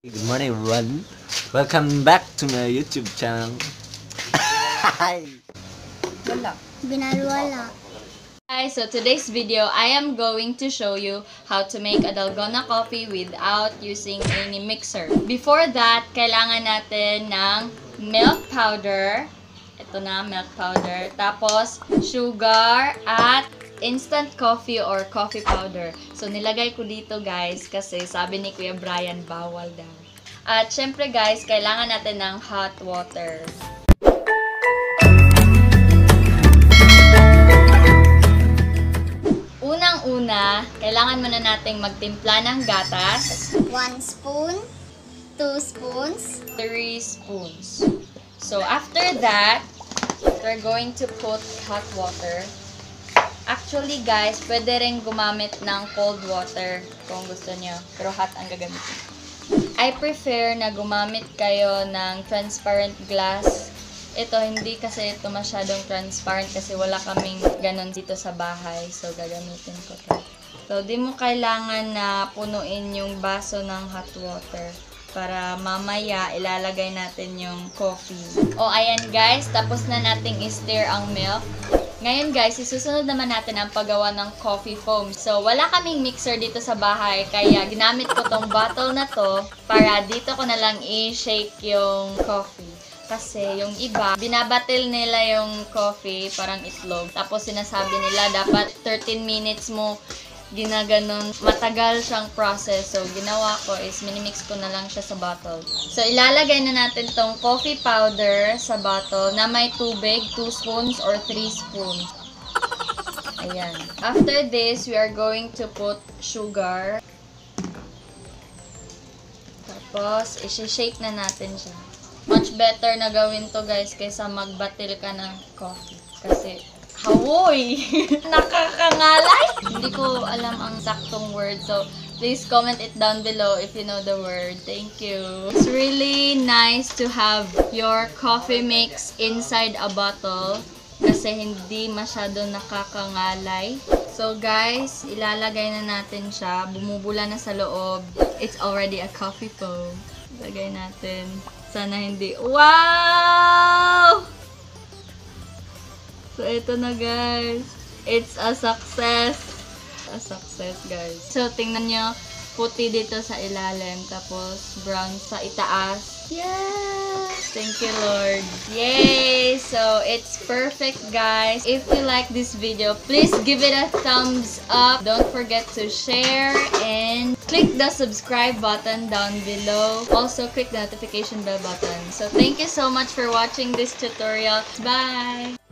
Good morning everyone. Welcome back to my YouTube channel. Wala. Binalwala. Hi, so today's video, I am going to show you how to make a Dalgona coffee without using any mixer. Before that, kailangan natin ng milk powder. Ito na, milk powder. Tapos, sugar at instant coffee or coffee powder. So, nilagay ko dito guys kasi sabi ni Kuya Brian, bawal daw. At syempre guys, kailangan natin ng hot water. Unang-una, kailangan muna nating magtimpla ng gatas. 1 spoon, 2 spoons, 3 spoons. So, after that, we're going to put hot water. Actually, guys, pwede rin gumamit ng cold water kung gusto nyo. Pero hot ang gagamitin. I prefer na gumamit kayo ng transparent glass. Ito, hindi kasi ito masyadong transparent kasi wala kaming ganun dito sa bahay. So, gagamitin ko ito. So, di mo kailangan na punuin yung baso ng hot water para mamaya ilalagay natin yung coffee. O, ayan guys, tapos na nating i-stir ang milk. Ngayon guys, isusunod naman natin ang paggawa ng coffee foam. So, wala kaming mixer dito sa bahay, kaya ginamit ko tong bottle na to para dito ko na lang i-shake yung coffee. Kasi yung iba, binabatil nila yung coffee, parang itlog. Tapos sinasabi nila, dapat 13 minutes mo ginaganon. Matagal siyang process. So, ginawa ko is minimix ko na lang siya sa bottle. So, ilalagay na natin tong coffee powder sa bottle na may tubig, 2 spoons or 3 spoons. Ayan. After this, we are going to put sugar. Tapos, isi-shake na natin siya. Much better na gawin to guys kaysa magbatil ka ng coffee. Kasi, hawoy! Nakakangalay! Hindi ko alam ang saktong word. So, please comment it down below if you know the word. Thank you. It's really nice to have your coffee mix inside a bottle kasi hindi masyado nakakangalay. So, guys, ilalagay na natin siya. Bumubula na sa loob. It's already a coffee foam. Ilagay natin. Sana hindi. Wow! So, ito na guys. It's a success. A success guys. So, tingnan nyo. Puti dito sa ilalim. Tapos, brown sa itaas. Yes! Thank you, Lord. Yay! So, it's perfect guys. If you like this video, please give it a thumbs up. Don't forget to share and click the subscribe button down below. Also, click the notification bell button. So, thank you so much for watching this tutorial. Bye!